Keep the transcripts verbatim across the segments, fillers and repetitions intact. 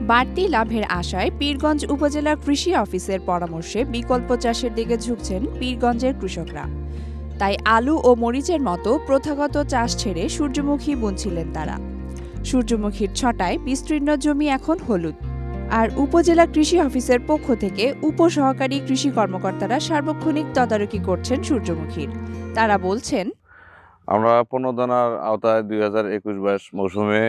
বাড়তি লাভের আশায় পীরগঞ্জ উপজেলা কৃষি অফিসের পরামর্শে বিকল্প চাষের দিকে ঝুঁকছেন পীরগঞ্জের কৃষকরা। তাই আলু ও মরিচের মতো প্রথাগত চাষ ছেড়ে সূর্যমুখী বুনছিলেন তারা। সূর্যমুখীর ছটায় বিস্তীর্ণ জমি এখন হলুদ। আর উপজেলা কৃষি অফিসের পক্ষ থেকে উপসহকারী কৃষি কর্মকর্তারা সার্বক্ষণিক তদারকি করছেন সূর্যমুখীর। তারা বলছেন, আমরা প্রণোদনার আওতায় দুই হাজার একুশ বাইশ মৌসুমে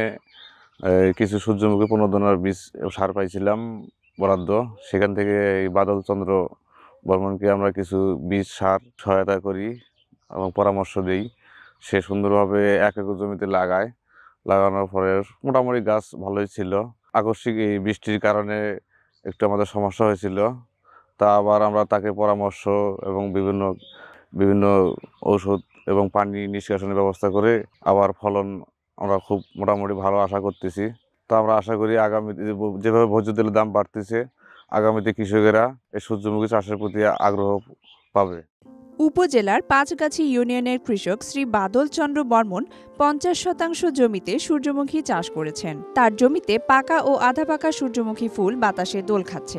কিছু সূর্যমুখী প্রণোদনার বীজ সার পাইছিলাম বরাদ্দ। সেখান থেকে এই বাদল চন্দ্র বর্মনকে আমরা কিছু বীজ সার সহায়তা করি এবং পরামর্শ দিই। সে সুন্দরভাবে এক একর জমিতে লাগায়। লাগানোর পরে মোটামুটি গাছ ভালোই ছিল। আকস্মিক এই বৃষ্টির কারণে একটু আমাদের সমস্যা হয়েছিল। তা আবার আমরা তাকে পরামর্শ এবং বিভিন্ন বিভিন্ন ঔষধ এবং পানি নিষ্কাশনের ব্যবস্থা করে আবার ফলন আমরা খুব মোটামুটি ভালো আশা করতেছি। তা আমরা আশা করি আগামীতে যেভাবে ভোজ্য তেলের দাম বাড়তেছে, আগামীতে কৃষকেরা এই সূর্যমুখী চাষের প্রতি আগ্রহ পাবে। উপজেলার পাঁচগাছি ইউনিয়নের কৃষক শ্রী বাদল চন্দ্র বর্মন পঞ্চাশ শতাংশ জমিতে সূর্যমুখী চাষ করেছেন। তার জমিতে পাকা ও আধা পাকা সূর্যমুখী ফুল বাতাসে দোল খাচ্ছে।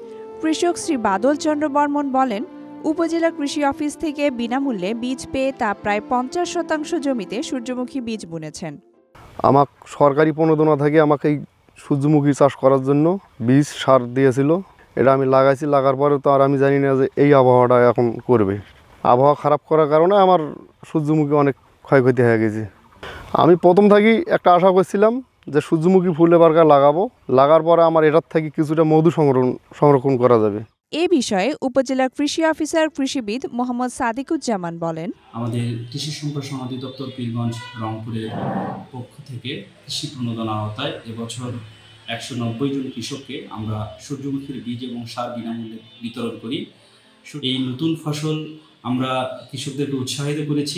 কৃষক শ্রী বাদল চন্দ্র বর্মন বলেন, উপজেলা কৃষি অফিস থেকে বিনামূল্যে বীজ পেয়ে তা প্রায় পঞ্চাশ শতাংশ জমিতে সূর্যমুখী বীজ বুনেছেন। আমার সরকারি প্রণোদনা থেকে আমাকে এই সূর্যমুখী চাষ করার জন্য বীজ সার দিয়েছিল। এটা আমি লাগাইছি। লাগার পরে তো আর আমি জানি না যে এই আবহাওয়াটা এখন করবে। আবহাওয়া খারাপ করার কারণে আমার সূর্যমুখী অনেক ক্ষয়ক্ষতি হয়ে গেছে। আমি প্রথম থেকেই একটা আশা করছিলাম যে সূর্যমুখী ফুল এবার লাগাবো। লাগার পরে আমার এটার থেকে কিছুটা মধু সংরক্ষণ সংরক্ষণ করা যাবে। এ বিষয়ে উপজেলা কৃষি অফিসার কৃষিবিদ মোহাম্মদ সাদিকুজ্জামান বলেন, আমাদের কৃষি সম্প্রসারণ অধিদপ্তর পীরগঞ্জ রংপুরের পক্ষ থেকে কৃষি প্রণোদনা আওতায় এবছর একশো নব্বই জন কৃষককে আমরা সূর্যমুখীর বীজ এবং সার বিনামূল্যে বিতরণ করি। এই নতুন ফসল আমরা কৃষকদেরকে উৎসাহিত করেছি।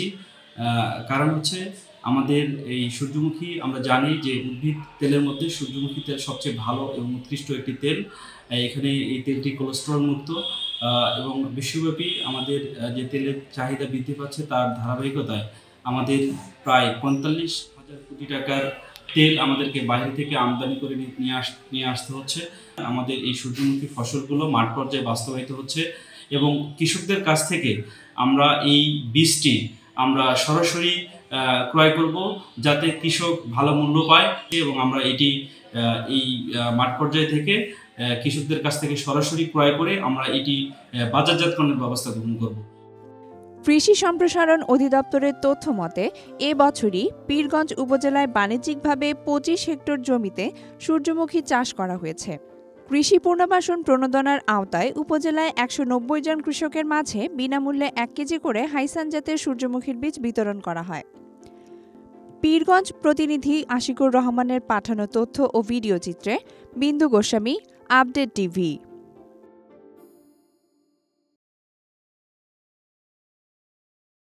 কারণ হচ্ছে আমাদের এই সূর্যমুখী, আমরা জানি যে উদ্ভিদ তেলের মধ্যে সূর্যমুখী তেল সবচেয়ে ভালো এবং উৎকৃষ্ট একটি তেল। এখানে এই তেলটি কোলেস্টেরল মুক্ত এবং বিশ্বব্যাপী আমাদের যে তেলের চাহিদা বৃদ্ধি পাচ্ছে তার ধারাবাহিকতায় আমাদের প্রায় পঁয়তাল্লিশ হাজার কোটি টাকার তেল আমাদেরকে বাইরে থেকে আমদানি করে নিয়ে আস নিয়ে আসতে হচ্ছে। আমাদের এই সূর্যমুখী ফসলগুলো মাঠ পর্যায়ে বাস্তবায়িত হচ্ছে এবং কৃষকদের কাছ থেকে আমরা এই বীজটি আমরা সরাসরি ক্রয় করব, যাতে কৃষক ভালো মূল্য পায় এবং আমরা এটি এই মাঠ পর্যায়ে থেকে কৃষকদের কাছ থেকে সরাসরি ক্রয় করে আমরা এটি বাজারজাতকরণের ব্যবস্থা গ্রহণ করব। কৃষি সম্প্রসারণ অধিদপ্তরের তথ্য মতে এ বছরই পীরগঞ্জ উপজেলায় বাণিজ্যিকভাবে পঁচিশ হেক্টর জমিতে সূর্যমুখী চাষ করা হয়েছে। কৃষি পুনর্বাসন প্রণোদনার আওতায় উপজেলায় একশো নব্বই জন কৃষকের মাঝে বিনামূল্যে এক কেজি করে হাইসান জাতের সূর্যমুখীর বীজ বিতরণ করা হয়। পীরগঞ্জ প্রতিনিধি আশিকুর রহমানের পাঠানো তথ্য ও ভিডিও চিত্রে বিন্দু গোস্বামী, আপডেট টিভি।